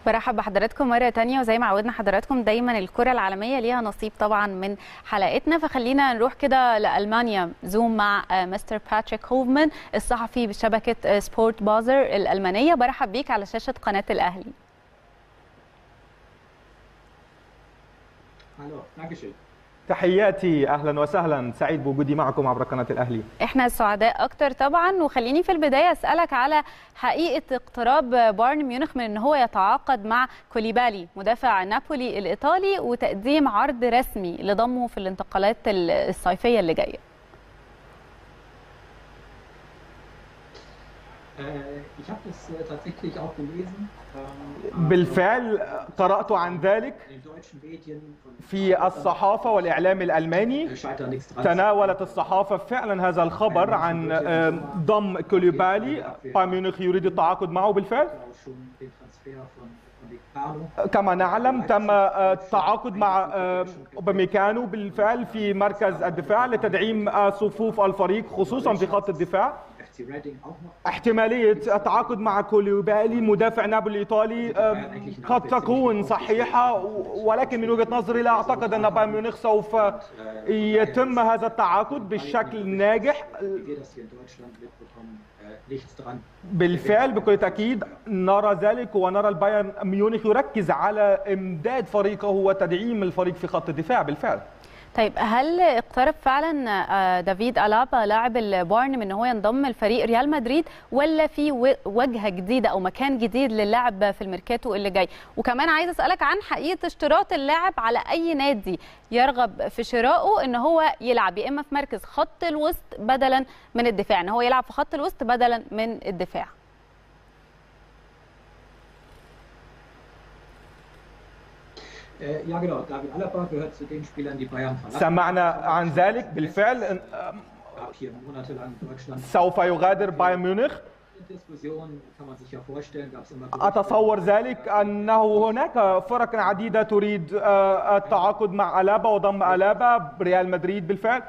برحب بحضراتكم مرة تانية، وزي ما عودنا حضراتكم دايما الكرة العالمية ليها نصيب طبعا من حلقتنا، فخلينا نروح كده لألمانيا زوم مع مستر باتريك هوفمان الصحفي بشبكة سبورت بازر الألمانية. برحب بيك على شاشة قناة الأهلي. تحياتي، اهلا وسهلا، سعيد بوجودي معكم عبر قناه الاهلي. احنا سعداء اكتر طبعا، وخليني في البدايه اسالك على حقيقه اقتراب بايرن ميونخ من ان هو يتعاقد مع كوليبالي مدافع نابولي الايطالي وتقديم عرض رسمي لضمه في الانتقالات الصيفيه اللي جايه. بالفعل قرأت عن ذلك في الصحافة والإعلام الألماني. تناولت الصحافة فعلا هذا الخبر عن ضم كوليبالي. بايرن ميونخ يريد التعاقد معه بالفعل. كما نعلم تم التعاقد مع اوباميكانو بالفعل في مركز الدفاع لتدعيم صفوف الفريق خصوصا في خط الدفاع. احتمالية التعاقد مع كوليبالي مدافع نابولي الإيطالي قد تكون صحيحة، ولكن من وجهة نظري لا أعتقد أن بايرن ميونخ سوف يتم هذا التعاقد بالشكل الناجح. بالفعل بكل تأكيد نرى ذلك، ونرى البايرن ميونخ يركز على إمداد فريقه وتدعيم الفريق في خط الدفاع بالفعل. طيب، هل اقترب فعلا دافيد ألابا لاعب البايرن من ان هو ينضم لفريق ريال مدريد، ولا في وجهه جديده او مكان جديد للاعب في الميركاتو اللي جاي؟ وكمان عايز اسالك عن حقيقه اشتراط اللاعب على اي نادي يرغب في شرائه ان هو يلعب يا اما في مركز خط الوسط بدلا من الدفاع، ان هو يلعب في خط الوسط بدلا من الدفاع. سمعنا عن ذلك بالفعل. سوف يغادر بايرن ميونخ. أتصور ذلك أنه هناك فرق عديدة تريد التعاقد مع ألابا وضم ألابا. ريال مدريد بالفعل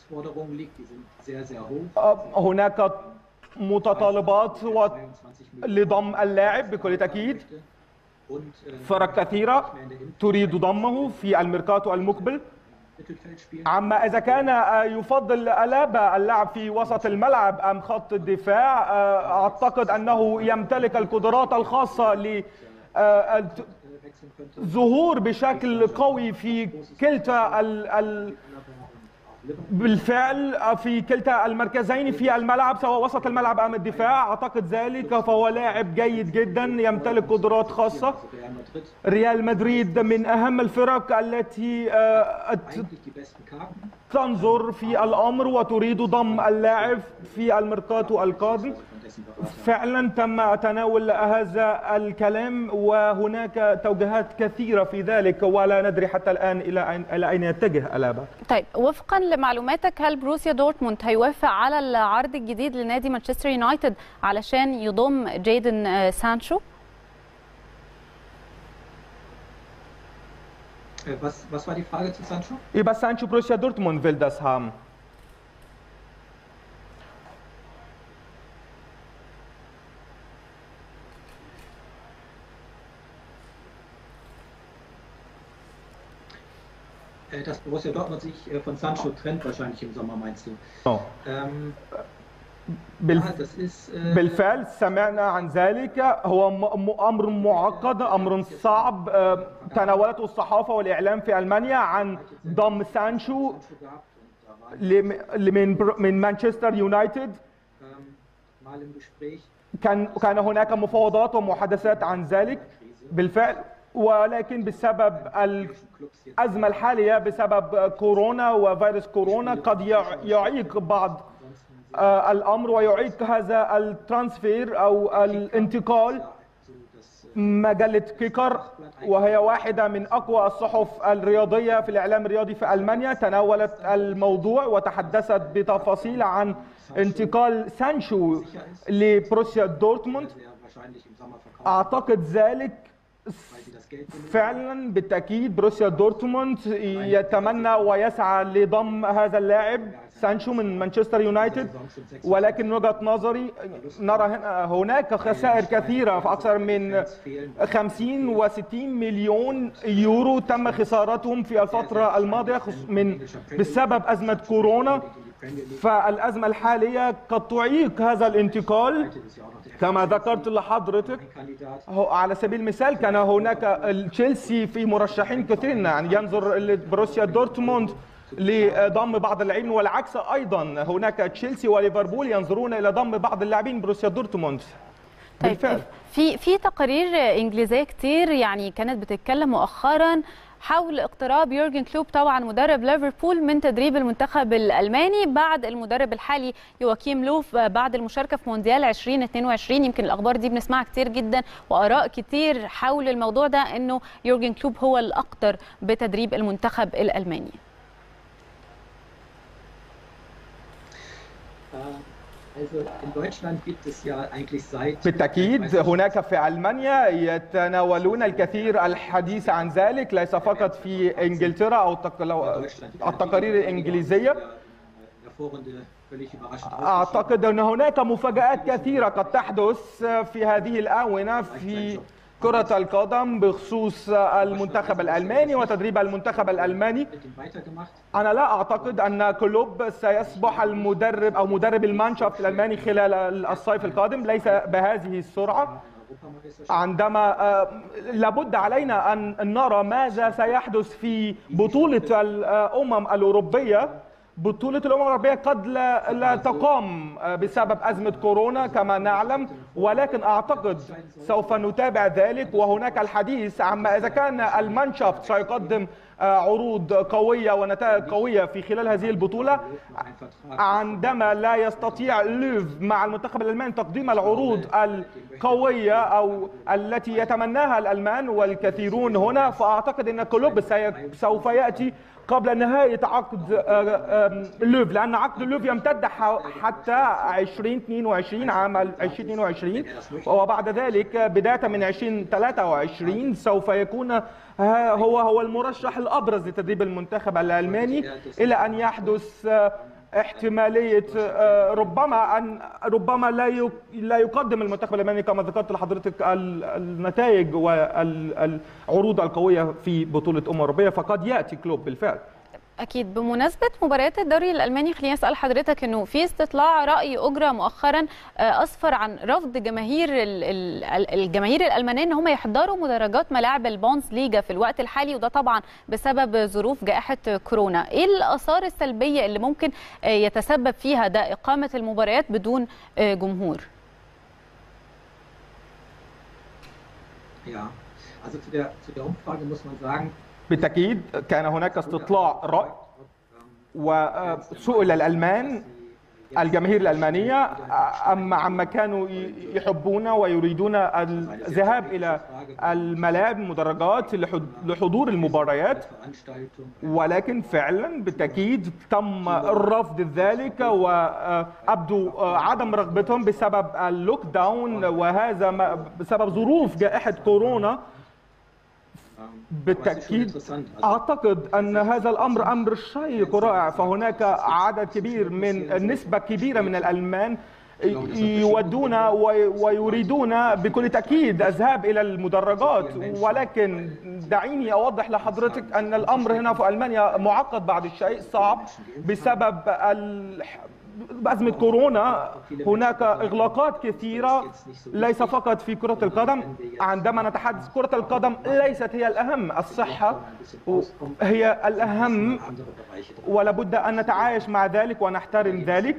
هناك متطلبات لضم اللاعب بكل تأكيد. فرق كثيرة تريد ضمه في الميركاتو المقبل. عما إذا كان يفضل ألابا اللعب في وسط الملعب أم خط الدفاع، أعتقد أنه يمتلك القدرات الخاصة للظهور بشكل قوي في كلتا بالفعل في كلتا المركزين في الملعب، سواء وسط الملعب أم الدفاع. أعتقد ذلك، فهو لاعب جيد جدا يمتلك قدرات خاصة. ريال مدريد من أهم الفرق التي تنظر في الأمر وتريد ضم اللاعب في الميركاتو القادم. فعلا تم تناول هذا الكلام وهناك توجيهات كثيرة في ذلك، ولا ندري حتى الآن إلى أين يتجه ألابا. طيب، وفقا لمعلوماتك هل بروسيا دورتموند هيوافق على العرض الجديد لنادي مانشستر يونايتد علشان يضم جيدن سانشو؟ Was war die Frage zu Sancho? Über Sancho, Borussia Dortmund will das haben. Dass Borussia Dortmund sich von Sancho trennt wahrscheinlich im Sommer, meinst du? Oh. بالفعل سمعنا عن ذلك. هو أمر معقد، أمر صعب. تناولته الصحافة والإعلام في ألمانيا عن ضم سانشو من مانشستر يونايتد. كان هناك مفاوضات ومحادثات عن ذلك بالفعل، ولكن بسبب الأزمة الحالية بسبب كورونا وفيروس كورونا قد يعيق بعض الأمر ويعيق هذا الترانسفير أو الانتقال. مجلة كيكر، وهي واحدة من أقوى الصحف الرياضية في الإعلام الرياضي في ألمانيا، تناولت الموضوع وتحدثت بتفاصيل عن انتقال سانشو لبروسيا دورتموند. أعتقد ذلك فعلا بالتأكيد بروسيا دورتموند يتمنى ويسعى لضم هذا اللاعب سانشو من مانشستر يونايتد، ولكن من وجهة نظري نرى هناك خسائر كثيرة في أكثر من 50 و60 مليون يورو تم خسارتهم في الفترة الماضية بسبب أزمة كورونا. فالأزمة الحالية قد تعيق هذا الانتقال كما ذكرت لحضرتك. على سبيل المثال كان هناك تشيلسي في مرشحين كثيرين، يعني ينظر بروسيا دورتموند لضم بعض اللاعبين، والعكس ايضا هناك تشيلسي وليفربول ينظرون الى ضم بعض اللاعبين بروسيا دورتموند. طيب في تقارير انجليزيه كتير يعني كانت بتتكلم مؤخرا حول اقتراب يورجن كلوب طبعا مدرب ليفربول من تدريب المنتخب الالماني بعد المدرب الحالي يواكيم لوف بعد المشاركه في مونديال 2022. يمكن الاخبار دي بنسمعها كتير جدا واراء كتير حول الموضوع ده انه يورجن كلوب هو الاقدر بتدريب المنتخب الالماني. بالتأكيد هناك في ألمانيا يتناولون الكثير الحديث عن ذلك، ليس فقط في إنجلترا أو التقارير الإنجليزية. أعتقد أن هناك مفاجآت كثيرة قد تحدث في هذه الآونة في كرة القدم بخصوص المنتخب الألماني وتدريب المنتخب الألماني. أنا لا أعتقد أن كلوب سيصبح المدرب أو مدرب المانشافت الألماني خلال الصيف القادم، ليس بهذه السرعة. عندما لابد علينا أن نرى ماذا سيحدث في بطولة الأمم الأوروبية. بطولة الأمم الأوروبية قد لا تقام بسبب أزمة كورونا كما نعلم، ولكن أعتقد سوف نتابع ذلك. وهناك الحديث عما إذا كان المانشافت سيقدم عروض قوية ونتائج قوية في خلال هذه البطولة، عندما لا يستطيع لوف مع المنتخب الألماني تقديم العروض القوية أو التي يتمناها الألمان والكثيرون هنا، فأعتقد أن كلوب سوف يأتي قبل نهاية عقد لوف، لأن عقد لوف يمتد حتى 2022 عام 2022، وبعد ذلك بداية من 2023 سوف يكون هو المرشح الأبرز لتدريب المنتخب الألماني، إلى أن يحدث احتمالية ربما لا يقدم المنتخب الألماني كما ذكرت لحضرتك النتائج والعروض القوية في بطولة أوروبية، فقد يأتي كلوب بالفعل. أكيد. بمناسبة مباريات الدوري الألماني خليني أسأل حضرتك إنه في استطلاع رأي أجرى مؤخرا أسفر عن رفض الجماهير الألمانية إن هم يحضروا مدرجات ملاعب البونز ليجا في الوقت الحالي، وده طبعا بسبب ظروف جائحة كورونا. إيه الآثار السلبية اللي ممكن يتسبب فيها ده إقامة المباريات بدون جمهور؟ بالتأكيد كان هناك استطلاع رأي وسئل الألمان الجماهير الألمانية عما كانوا يحبون ويريدون الذهاب إلى الملاعب المدرجات لحضور المباريات، ولكن فعلا بالتأكيد تم رفض ذلك وأبدوا عدم رغبتهم بسبب اللوك داون، وهذا بسبب ظروف جائحة كورونا. بالتأكيد أعتقد أن هذا الأمر أمر شيق ورائع، فهناك عدد كبير نسبة كبيرة من الألمان يودون ويريدون بكل تأكيد الذهاب إلى المدرجات، ولكن دعيني أوضح لحضرتك أن الأمر هنا في ألمانيا معقد بعض الشيء، صعب بسبب بأزمة كورونا. هناك إغلاقات كثيرة ليس فقط في كرة القدم. عندما نتحدث كرة القدم ليست هي الأهم، الصحة هي الأهم، ولابد أن نتعايش مع ذلك ونحترم ذلك.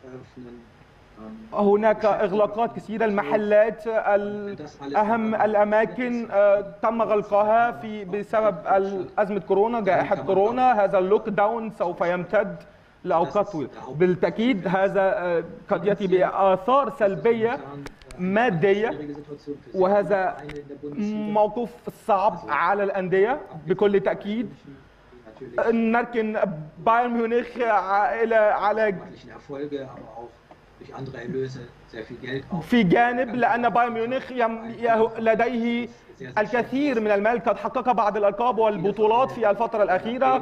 هناك إغلاقات كثيرة، المحلات أهم الأماكن تم غلقها بسبب أزمة كورونا، جائحة كورونا. هذا اللوك داون سوف يمتد لأوقات طويلة. بالتأكيد هذا قد يأتي بآثار سلبية مادية، وهذا موقف صعب على الأندية بكل تأكيد. نركن بايرن ميونخ على في جانب لأن بايرن ميونخ لديه الكثير من المال، قد حقق بعض الألقاب والبطولات في الفترة الأخيرة،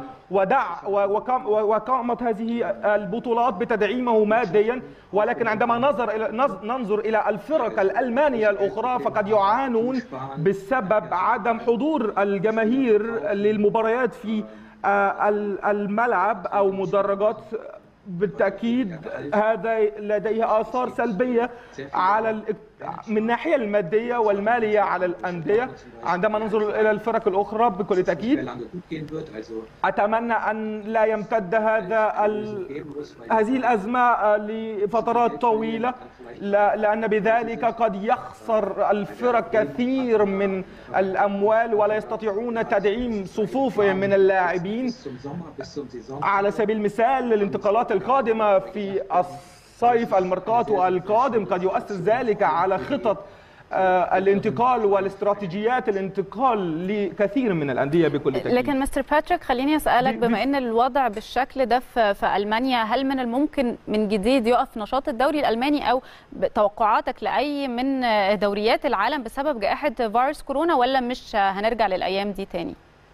وقامت هذه البطولات بتدعيمه ماديا. ولكن عندما ننظر إلى الفرق الألمانية الأخرى فقد يعانون بسبب عدم حضور الجماهير للمباريات في الملعب أو مدرجات. بالتأكيد هذا لديه آثار سلبية من الناحية المادية والمالية على الأندية. عندما ننظر إلى الفرق الأخرى بكل تأكيد أتمنى أن لا يمتد هذه الأزمة لفترات طويلة، لأن بذلك قد يخسر الفرق كثير من الأموال ولا يستطيعون تدعيم صفوفهم من اللاعبين. على سبيل المثال الانتقالات القادمة في الصيف، الميركاتو القادم، قد يؤثر ذلك على خطط الانتقال والاستراتيجيات الانتقال لكثير من الأندية بكل تأكيد. لكن مستر باتريك خليني أسألك، بما أن الوضع بالشكل ده في ألمانيا، هل من الممكن من جديد يقف نشاط الدوري الألماني أو توقعاتك لأي من دوريات العالم بسبب جائحة فيروس كورونا، ولا مش هنرجع للأيام دي تاني؟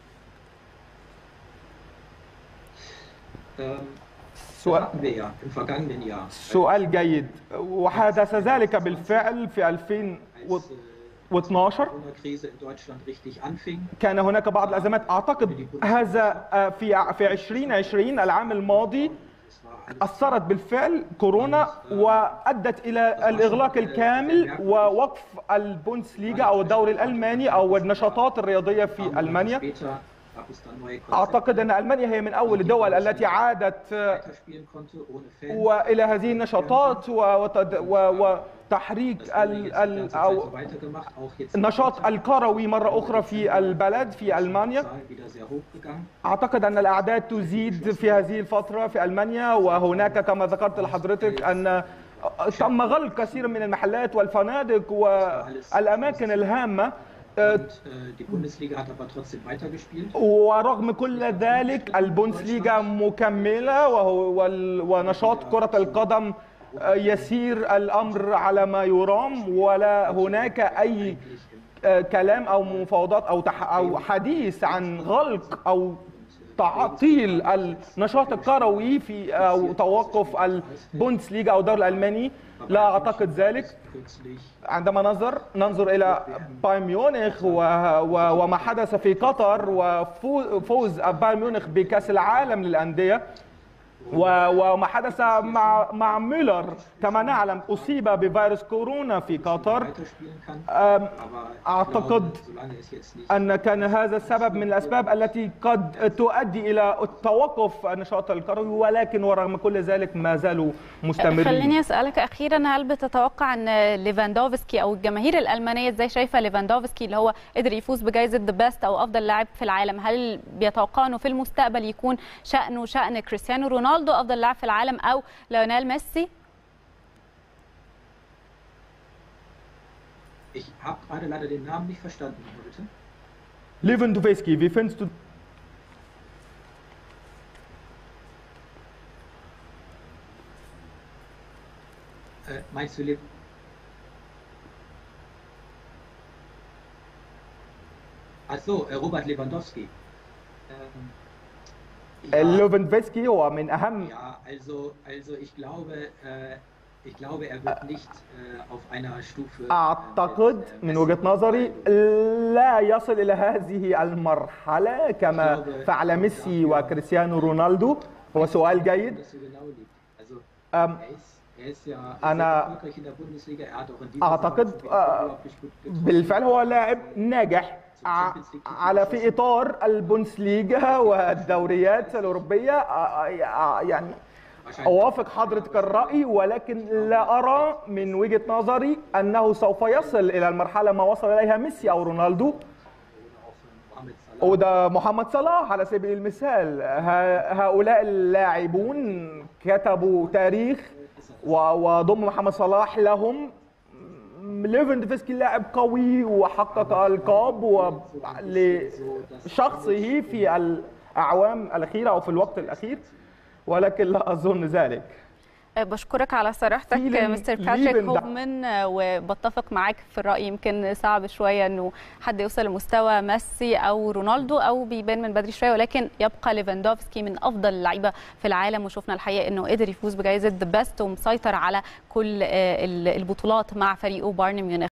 سؤال جيد، وحدث ذلك بالفعل في 2012. كان هناك بعض الأزمات. أعتقد هذا في 2020 العام الماضي أثرت بالفعل كورونا وأدت إلى الإغلاق الكامل ووقف البوندسليغا أو الدوري الألماني أو النشاطات الرياضية في ألمانيا. أعتقد أن ألمانيا هي من أول الدول التي عادت وإلى هذه النشاطات وتحريك أو النشاط الكروي مرة أخرى في البلد في ألمانيا. أعتقد أن الأعداد تزيد في هذه الفترة في ألمانيا، وهناك كما ذكرت لحضرتك أن تم غلق كثير من المحلات والفنادق والأماكن الهامة. ورغم كل ذلك البوندسليغا مكملة، ونشاط كرة القدم يسير الأمر على ما يرام، ولا هناك أي كلام أو مفاوضات أو حديث عن غلق أو تعطيل النشاط الكروي أو توقف البوندسليغا أو الدوري الألماني. لا أعتقد ذلك. عندما ننظر إلى بايرن ميونخ وما حدث في قطر وفوز بايرن ميونخ بكأس العالم للأندية، وما حدث مع ميلر كما نعلم أصيب بفيروس كورونا في قطر، أعتقد أن كان هذا السبب من الأسباب التي قد تؤدي إلى توقف النشاط الكروي، ولكن ورغم كل ذلك ما زالوا مستمرين. خليني أسألك أخيرا، هل بتتوقع أن ليفاندوفسكي أو الجماهير الألمانية إزاي شايفة ليفاندوفسكي اللي هو قدر يفوز بجائزة ذا بيست أو أفضل لاعب في العالم، هل بيتوقعوا أنه في المستقبل يكون شأنه شأن كريستيانو رونالدو أفضل لاعب في العالم أو ليونيل ميسي؟ Ich habe gerade leider den Namen nicht verstanden, bitte. Lewandowski, wie findest du? Meinst du Robert Lewandowski. ليفاندوفسكي هو من أهم. Ja, also ich glaube, er wird nicht auf einer Stufe. أعتقد من وجهة نظري لا يصل إلى هذه المرحلة كما فعل ميسي وكريستيانو رونالدو. هو سؤال جيد. أنا أعتقد بالفعل هو لاعب ناجح في إطار البوندسليغا والدوريات الأوروبية. يعني أوافق حضرتك الرأي، ولكن لا أرى من وجهة نظري أنه سوف يصل إلى المرحلة ما وصل إليها ميسي أو رونالدو وده محمد صلاح على سبيل المثال. هؤلاء اللاعبون كتبوا تاريخ وضم محمد صلاح لهم. ليفاندوفسكي لاعب قوي وحقق ألقاب لشخصه في الأعوام الأخيرة أو في الوقت الأخير، ولكن لا أظن ذلك. بشكرك على صراحتك مستر باتريك هوفمان، وبتفق معاك في الرأي. يمكن صعب شوية انه حد يوصل لمستوى ميسي او رونالدو او بيبان من بدري شوية، ولكن يبقى ليفاندوفسكي من افضل اللعيبة في العالم، وشفنا الحقيقة انه قدر يفوز بجائزة ذا بيست ومسيطر على كل البطولات مع فريقه بايرن ميونخ.